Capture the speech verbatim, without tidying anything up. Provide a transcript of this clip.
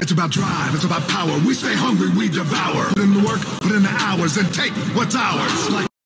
It's about drive, it's about power. We stay hungry, we devour. Put in the work, put in the hours, and take what's ours. Like